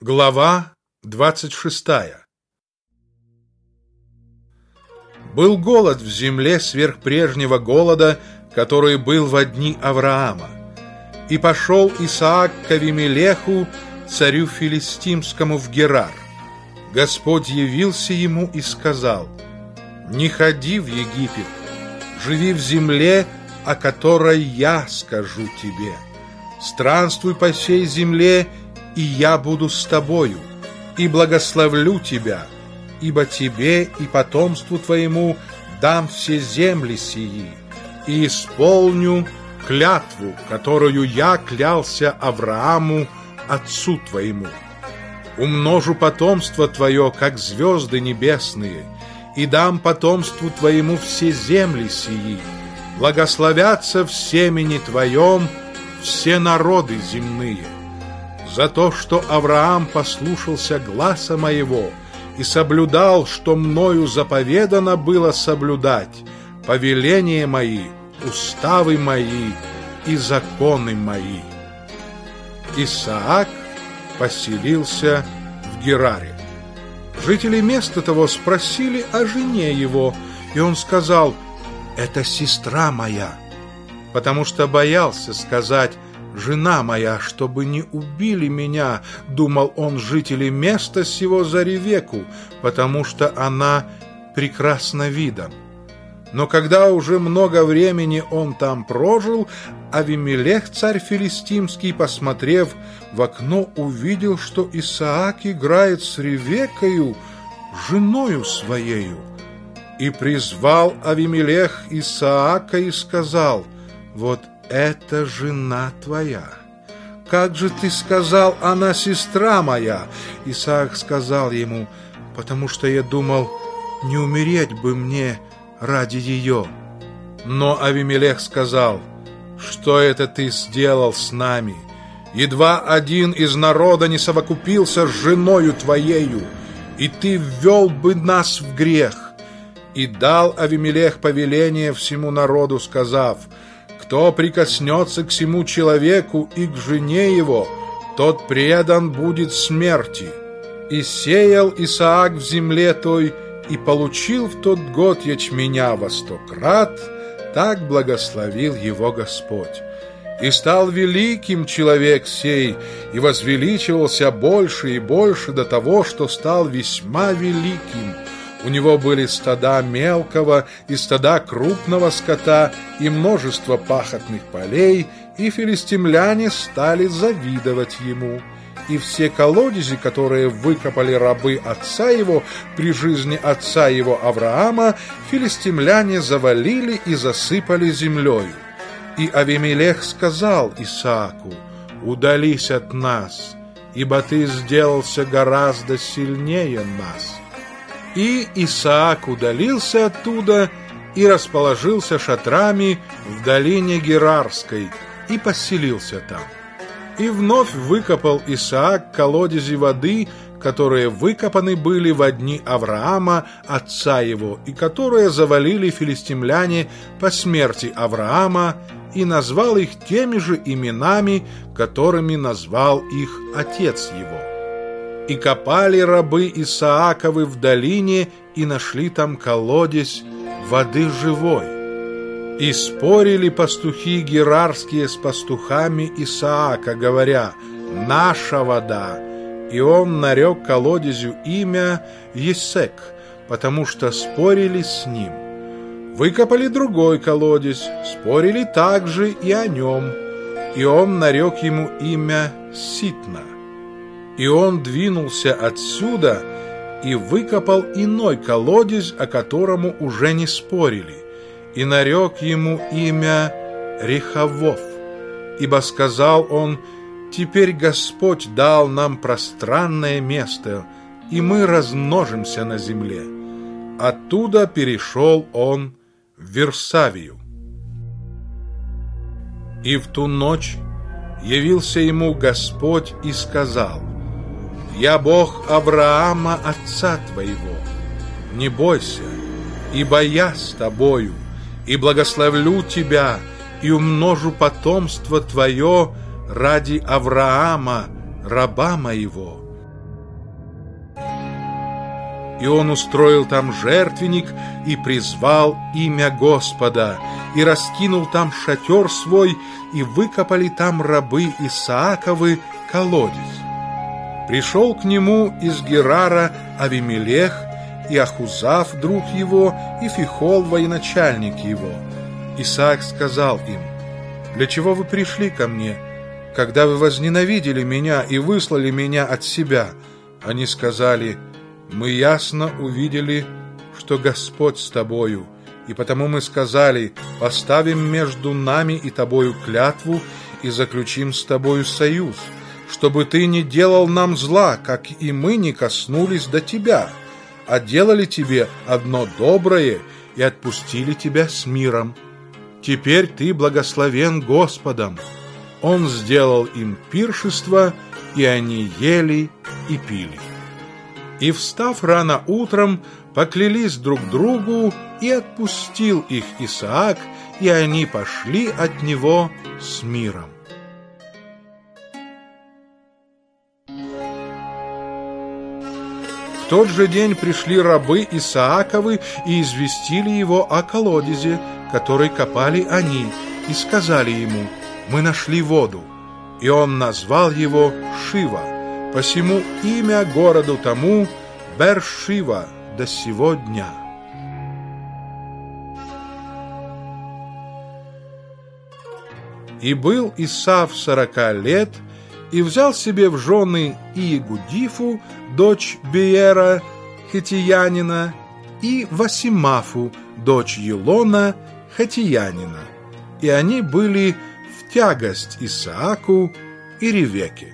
Глава 26. Был голод в земле сверх прежнего голода, который был во дни Авраама. И пошел Исаак к Авимелеху, царю филистимскому, в Герар. Господь явился ему и сказал: «Не ходи в Египет, живи в земле, о которой я скажу тебе. Странствуй по сей земле, и я буду с тобою, и благословлю тебя, ибо тебе и потомству твоему дам все земли сии, и исполню клятву, которую я клялся Аврааму, отцу твоему. Умножу потомство твое, как звезды небесные, и дам потомству твоему все земли сии. Благословятся в семени твоем все народы земные. За то, что Авраам послушался гласа моего и соблюдал, что мною заповедано было соблюдать, повеления мои, уставы мои и законы мои». Исаак поселился в Гераре. Жители места того спросили о жене его, и он сказал: «Это сестра моя», потому что боялся сказать: «Жена моя, чтобы не убили меня», думал он, жители места сего за Ревеку, потому что она прекрасна видом. Но когда уже много времени он там прожил, Авимелех, царь филистимский, посмотрев в окно, увидел, что Исаак играет с Ревекою, женою своею. И призвал Авимелех Исаака и сказал: «Вот это жена твоя. Как же ты сказал: она сестра моя?» Исаак сказал ему: «Потому что я думал, не умереть бы мне ради ее». Но Авимелех сказал: «Что это ты сделал с нами? Едва один из народа не совокупился с женою твоею, и ты ввел бы нас в грех». И дал Авимелех повеление всему народу, сказав: «Кто прикоснется к сему человеку и к жене его, тот предан будет смерти». И сеял Исаак в земле той, и получил в тот год ячменя во 100 крат, так благословил его Господь. И стал великим человек сей, и возвеличивался больше и больше до того, что стал весьма великим. У него были стада мелкого и стада крупного скота, и множество пахотных полей, и филистимляне стали завидовать ему. И все колодези, которые выкопали рабы отца его при жизни отца его Авраама, филистимляне завалили и засыпали землею. И Авимелех сказал Исааку: «Удались от нас, ибо ты сделался гораздо сильнее нас». И Исаак удалился оттуда и расположился шатрами в долине Герарской и поселился там. И вновь выкопал Исаак колодези воды, которые выкопаны были во дни Авраама, отца его, и которые завалили филистимляне по смерти Авраама, и назвал их теми же именами, которыми назвал их отец его. И копали рабы Исааковы в долине, и нашли там колодезь воды живой. И спорили пастухи герарские с пастухами Исаака, говоря: «Наша вода». И он нарек колодезю имя Есек, потому что спорили с ним. Выкопали другой колодезь, спорили также и о нем, и он нарек ему имя Ситна. И он двинулся отсюда и выкопал иной колодезь, о котором уже не спорили, и нарек ему имя Рехавов, ибо сказал он: «Теперь Господь дал нам пространное место, и мы размножимся на земле». Оттуда перешел он в Версавию. И в ту ночь явился ему Господь и сказал: «Я Бог Авраама, отца твоего. Не бойся, ибо я с тобою, и благословлю тебя, и умножу потомство твое ради Авраама, раба моего, И он устроил там жертвенник и призвал имя Господа, и раскинул там шатер свой, и выкопали там рабы Исааковы колодец. Пришел к нему из Герара Авимелех, и Ахузав, друг его, и Фихол, военачальник его. Исаак сказал им: «Для чего вы пришли ко мне, когда вы возненавидели меня и выслали меня от себя?» Они сказали: «Мы ясно увидели, что Господь с тобою, и потому мы сказали: поставим между нами и тобою клятву и заключим с тобою союз, чтобы ты не делал нам зла, как и мы не коснулись до тебя, а делали тебе одно доброе и отпустили тебя с миром. Теперь ты благословен Господом». Он сделал им пиршество, и они ели и пили. И, встав рано утром, поклялись друг другу, и отпустил их Исаак, и они пошли от него с миром. В тот же день пришли рабы Исааковы и известили его о колодезе, который копали они, и сказали ему: «Мы нашли воду». И он назвал его Шива, посему имя городу тому Бер-Шива до сего дня. И был Исав 40 лет, и взял себе в жены Иегудифу, дочь Беера, хетиянина, и Васимафу, дочь Елона, хетиянина. И они были в тягость Исааку и Ревеке.